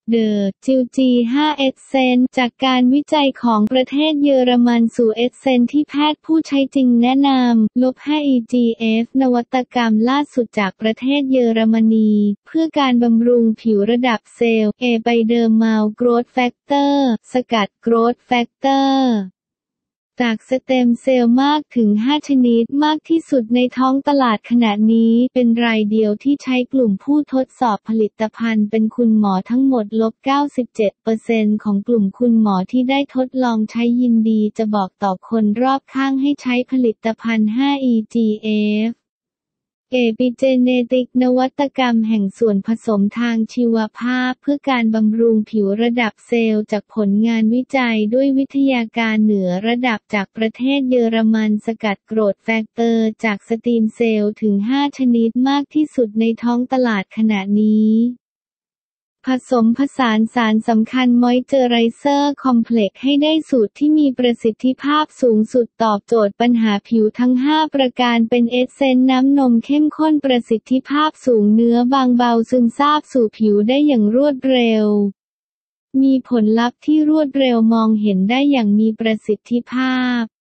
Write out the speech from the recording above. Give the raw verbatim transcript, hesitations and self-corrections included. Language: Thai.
เดอ จิว จี ห้า เอสเซนส์ จากการวิจัยของประเทศเยอรมันสู่เอสเซนส์ที่แพทย์ผู้ใช้จริงแนะนำ ลบ ห้า อี จี เอฟ นวัตกรรมล่าสุดจากประเทศเยอรมนี เพื่อการบำรุงผิวระดับเซลล์ เอ ไบเดอร์มาล โกรทแฟกเตอร์ สกัดโกรทแฟกเตอร์จากสเต็มเซลล์มากถึง ห้า ชนิดมากที่สุดในท้องตลาดขณะนี้เป็นรายเดียวที่ใช้กลุ่มผู้ทดสอบผลิตภัณฑ์เป็นคุณหมอทั้งหมด เก้าสิบเจ็ดเปอร์เซ็นต์ ของกลุ่มคุณหมอที่ได้ทดลองใช้ยินดีจะบอกต่อคนรอบข้างให้ใช้ผลิตภัณฑ์ ห้า อี จี เอฟเอปิเจเนติกนวัตกรรมแห่งส่วนผสมทางชีวภาพเพื่อการบำรุงผิวระดับเซลล์จากผลงานวิจัยด้วยวิทยาการเหนือระดับจากประเทศเยอรมันสกัดโกรทแฟกเตอร์จากสตีมเซลล์ถึง ห้า ชนิดมากที่สุดในท้องตลาดขณะนี้ผสมผสานสารสำคัญมอยเจอไรเซอร์คอมเพล็กซ์ให้ได้สูตรที่มีประสิทธิภาพสูงสุดตอบโจทย์ปัญหาผิวทั้ง ห้า ประการเป็นเอสเซนส์น้ำนมเข้มข้นประสิทธิภาพสูงเนื้อบางเบาซึมซาบสู่ผิวได้อย่างรวดเร็วมีผลลัพธ์ที่รวดเร็วมองเห็นได้อย่างมีประสิทธิภาพ